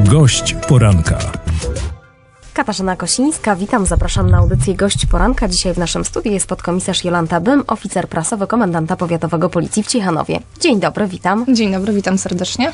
Gość poranka. Katarzyna Kosińska, witam, zapraszam na audycję Gość Poranka. Dzisiaj w naszym studiu jest podkomisarz Jolanta Bym, oficer prasowy komendanta powiatowego Policji w Ciechanowie. Dzień dobry, witam. Dzień dobry, witam serdecznie.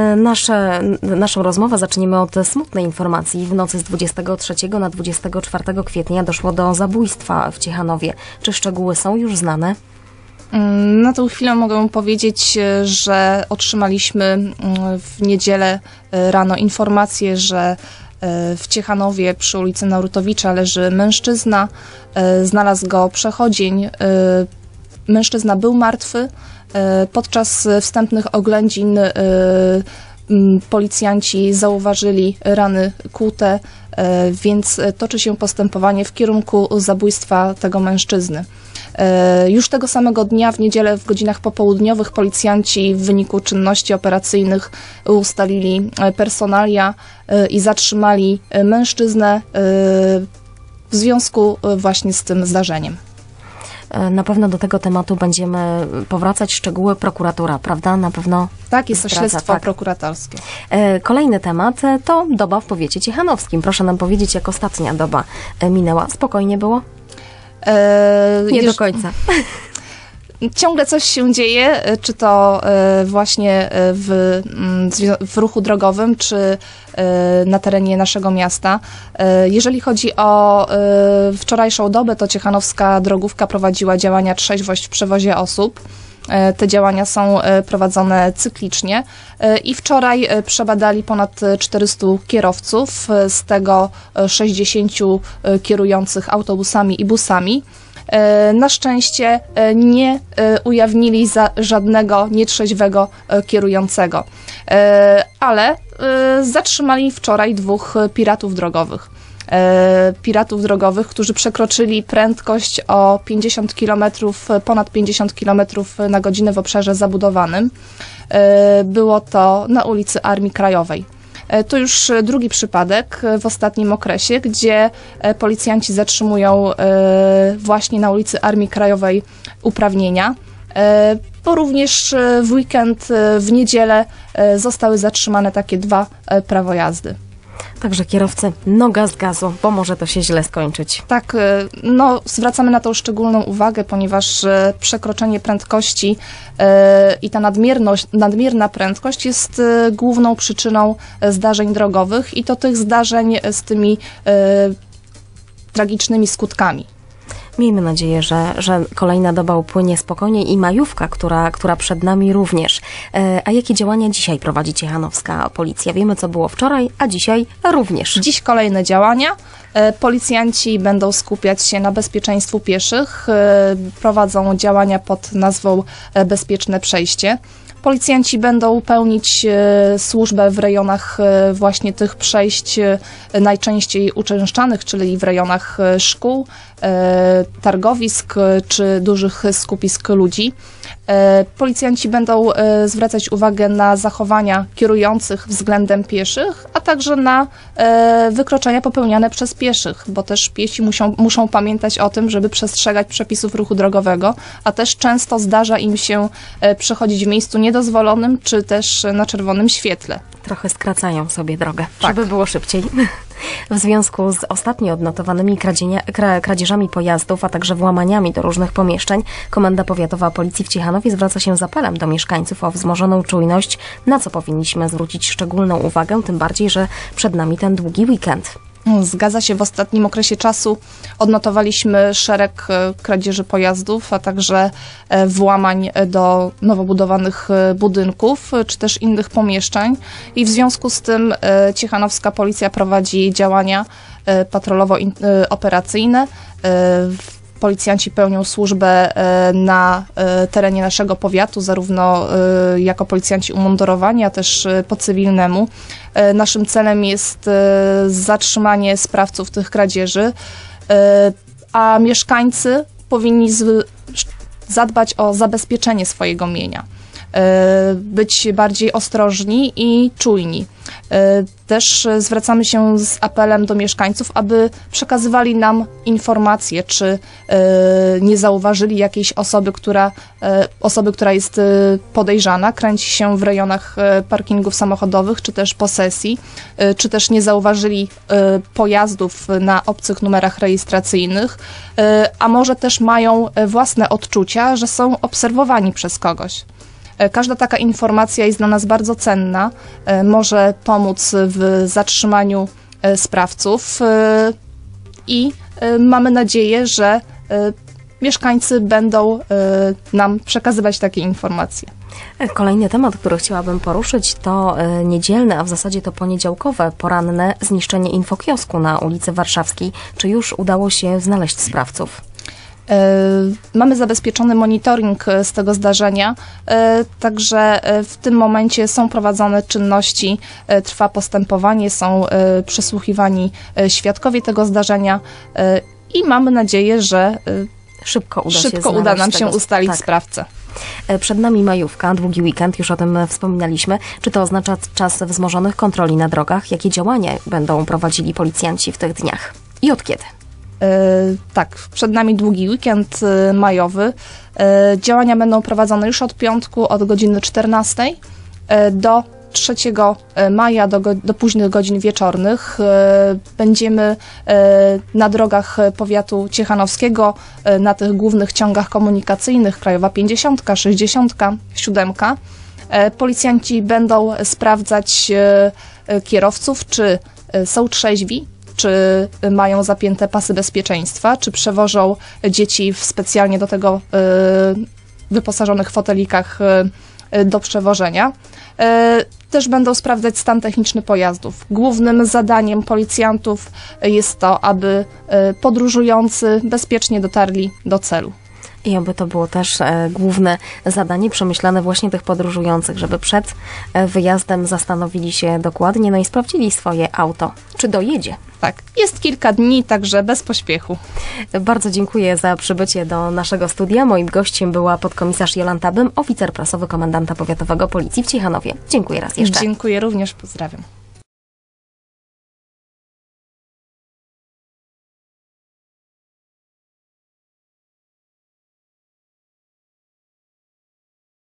Naszą rozmowę zaczniemy od smutnej informacji. W nocy z 23 na 24 kwietnia doszło do zabójstwa w Ciechanowie. Czy szczegóły są już znane? Na tę chwilę mogę powiedzieć, że otrzymaliśmy w niedzielę rano informację, że w Ciechanowie przy ulicy Narutowicza leży mężczyzna. Znalazł go przechodzień. Mężczyzna był martwy. Podczas wstępnych oględzin policjanci zauważyli rany kłute, więc toczy się postępowanie w kierunku zabójstwa tego mężczyzny. Już tego samego dnia, w niedzielę w godzinach popołudniowych, policjanci w wyniku czynności operacyjnych ustalili personalia i zatrzymali mężczyznę w związku właśnie z tym zdarzeniem. Na pewno do tego tematu będziemy powracać. Szczegóły prokuratura, prawda? Na pewno. Tak, jest to śledztwo prokuratorskie. Kolejny temat to doba w powiecie ciechanowskim. Proszę nam powiedzieć, jak ostatnia doba minęła. Spokojnie było? Nie do końca. Ciągle coś się dzieje, czy to właśnie w ruchu drogowym, czy na terenie naszego miasta. Jeżeli chodzi o wczorajszą dobę, to ciechanowska drogówka prowadziła działania Trzeźwość w przewozie osób. Te działania są prowadzone cyklicznie i wczoraj przebadali ponad 400 kierowców, z tego 60 kierujących autobusami i busami. Na szczęście nie ujawnili żadnego nietrzeźwego kierującego, ale zatrzymali wczoraj 2 piratów drogowych. Którzy przekroczyli prędkość o 50 km, ponad 50 km na godzinę w obszarze zabudowanym. Było to na ulicy Armii Krajowej. To już drugi przypadek w ostatnim okresie, gdzie policjanci zatrzymują właśnie na ulicy Armii Krajowej uprawnienia, bo również w weekend, w niedzielę zostały zatrzymane takie 2 prawo jazdy. Także kierowcy, noga z gazu, bo może to się źle skończyć. Tak, zwracamy na to szczególną uwagę, ponieważ przekroczenie prędkości i ta nadmierna prędkość jest główną przyczyną zdarzeń drogowych i to tych zdarzeń z tymi tragicznymi skutkami. Miejmy nadzieję, że kolejna doba upłynie spokojnie i majówka, która przed nami również. A jakie działania dzisiaj prowadzi ciechanowska policja? Wiemy, co było wczoraj, a dzisiaj również. Dziś kolejne działania. Policjanci będą skupiać się na bezpieczeństwu pieszych. Prowadzą działania pod nazwą Bezpieczne Przejście. Policjanci będą pełnić służbę w rejonach właśnie tych przejść najczęściej uczęszczanych, czyli w rejonach szkół, targowisk czy dużych skupisk ludzi. Policjanci będą zwracać uwagę na zachowania kierujących względem pieszych, a także na wykroczenia popełniane przez pieszych, bo też piesi muszą pamiętać o tym, żeby przestrzegać przepisów ruchu drogowego, a też często zdarza im się przechodzić w miejscu niedozwolonym, czy też na czerwonym świetle. Trochę skracają sobie drogę, żeby było szybciej. W związku z ostatnio odnotowanymi kradzieżami pojazdów, a także włamaniami do różnych pomieszczeń, Komenda Powiatowa Policji w Ciechanowie zwraca się z apelem do mieszkańców o wzmożoną czujność, na co powinniśmy zwrócić szczególną uwagę, tym bardziej, że przed nami ten długi weekend. Zgadza się, w ostatnim okresie czasu odnotowaliśmy szereg kradzieży pojazdów, a także włamań do nowo budowanych budynków, czy też innych pomieszczeń i w związku z tym ciechanowska policja prowadzi działania patrolowo-operacyjne. Policjanci pełnią służbę na terenie naszego powiatu, zarówno jako policjanci umundurowani, a też po cywilnemu. Naszym celem jest zatrzymanie sprawców tych kradzieży, a mieszkańcy powinni zadbać o zabezpieczenie swojego mienia. być bardziej ostrożni i czujni. Też zwracamy się z apelem do mieszkańców, aby przekazywali nam informacje, czy nie zauważyli jakiejś osoby, która jest podejrzana, kręci się w rejonach parkingów samochodowych, czy też posesji, czy też nie zauważyli pojazdów na obcych numerach rejestracyjnych, a może też mają własne odczucia, że są obserwowani przez kogoś. Każda taka informacja jest dla nas bardzo cenna, może pomóc w zatrzymaniu sprawców i mamy nadzieję, że mieszkańcy będą nam przekazywać takie informacje. Kolejny temat, który chciałabym poruszyć, to niedzielne, a w zasadzie to poniedziałkowe, poranne zniszczenie infokiosku na ulicy Warszawskiej. Czy już udało się znaleźć sprawców? Mamy zabezpieczony monitoring z tego zdarzenia, także w tym momencie są prowadzone czynności, trwa postępowanie, są przesłuchiwani świadkowie tego zdarzenia i mamy nadzieję, że szybko uda nam się ustalić sprawcę. Przed nami majówka, długi weekend, już o tym wspominaliśmy. Czy to oznacza czas wzmożonych kontroli na drogach? Jakie działania będą prowadzili policjanci w tych dniach i od kiedy? Tak, przed nami długi weekend majowy. Działania będą prowadzone już od piątku, od godziny 14 do 3 maja, do późnych godzin wieczornych. Będziemy na drogach powiatu ciechanowskiego, na tych głównych ciągach komunikacyjnych, Krajowa 50, 60, 7. Policjanci będą sprawdzać kierowców, czy są trzeźwi, czy mają zapięte pasy bezpieczeństwa, czy przewożą dzieci w specjalnie do tego wyposażonych fotelikach do przewożenia. Też będą sprawdzać stan techniczny pojazdów. Głównym zadaniem policjantów jest to, aby podróżujący bezpiecznie dotarli do celu. I aby to było też główne zadanie przemyślane właśnie tych podróżujących, żeby przed wyjazdem zastanowili się dokładnie, no i sprawdzili swoje auto, czy dojedzie. Tak, jest kilka dni, także bez pośpiechu. Bardzo dziękuję za przybycie do naszego studia. Moim gościem była podkomisarz Jolanta Bym, oficer prasowy komendanta powiatowego Policji w Ciechanowie. Dziękuję raz jeszcze. Dziękuję również, pozdrawiam.